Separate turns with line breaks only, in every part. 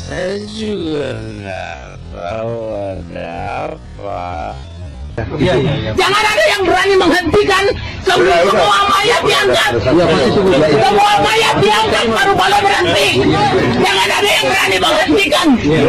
Saya juga nggak tahu ada apa.
Jangan ada yang berani menghentikan sebelum semua mayat diangkat. Semua mayat diangkat baru boleh berhenti. Jangan ada yang berani menghentikan.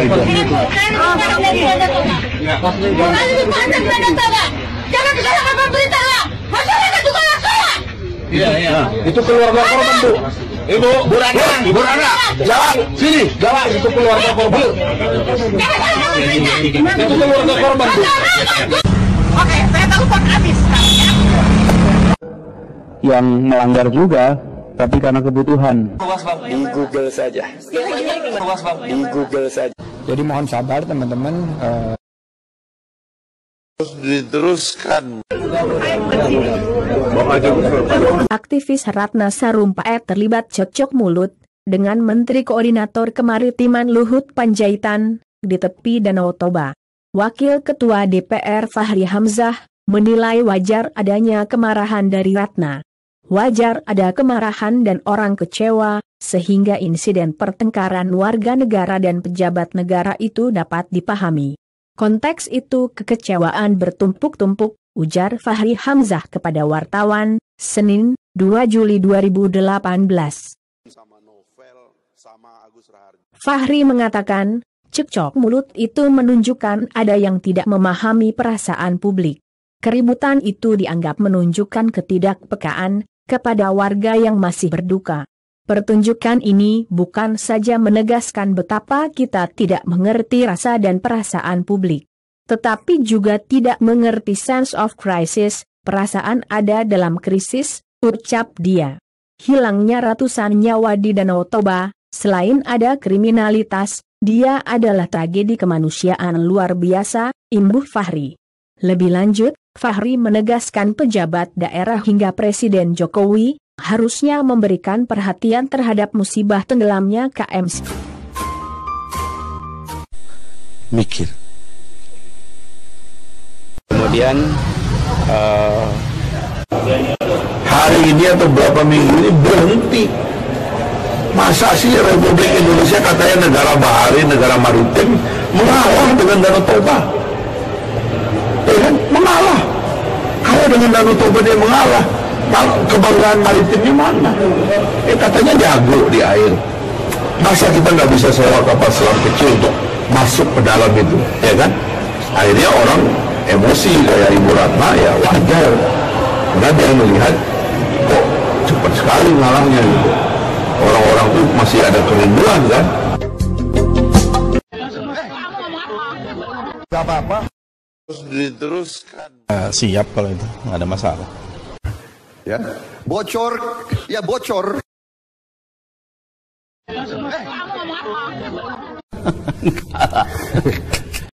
Jangan disalahkan pemerintah. Masyarakat juga salah.
Iya. Itu keluarga korban, Bu. Ibu Rana, jawab sini, jawab itu keluarga korban. Itu keluarga korban, Bu.
Oke, saya telepon habis ya.
Yang melanggar juga, tapi karena kebutuhan.
Di Google saja. Di Google saja.
Jadi mohon sabar teman-teman.
Terus diteruskan.
Aktivis Ratna Sarumpait terlibat cekcok mulut dengan Menteri Koordinator Kemaritiman Luhut Panjaitan di tepi Danau Toba. Wakil Ketua DPR Fahri Hamzah menilai wajar adanya kemarahan dari Ratna. Wajar ada kemarahan dan orang kecewa, sehingga insiden pertengkaran warga negara dan pejabat negara itu dapat dipahami. Konteks itu kekecewaan bertumpuk-tumpuk, ujar Fahri Hamzah kepada wartawan, Senin, 2 Juli 2018. Fahri mengatakan, cekcok mulut itu menunjukkan ada yang tidak memahami perasaan publik. Keributan itu dianggap menunjukkan ketidakpekaan kepada warga yang masih berduka. Pertunjukan ini bukan saja menegaskan betapa kita tidak mengerti rasa dan perasaan publik, tetapi juga tidak mengerti sense of crisis, perasaan ada dalam krisis, ucap dia. Hilangnya ratusan nyawa di Danau Toba, selain ada kriminalitas, dia adalah tragedi kemanusiaan luar biasa, imbuh Fahri. Lebih lanjut, Fahri menegaskan pejabat daerah hingga Presiden Jokowi harusnya memberikan perhatian terhadap musibah tenggelamnya KM.
Mikir.
Kemudian
Hari ini atau berapa minggu ini berhenti. Masa sih Republik Indonesia katanya negara bahari, negara maritim, mengalah dengan Danau Toba? Ya kan? Mengalah. Kalau dengan Danau Toba dia mengalah, kebanggaan maritimnya mana? Katanya jago di air. Masa kita nggak bisa sewa kapal selam kecil untuk masuk ke dalam itu, ya kan? Akhirnya orang emosi kayak Ibu Ratna, ya wajar. Karena dia melihat, kok cepat sekali ngalahnya gitu. Orang-orang tuh masih ada kerinduan kan? Gak apa-apa.
Terus diteruskan.
Siap kalau itu, nggak ada masalah.
Ya, bocor, ya bocor.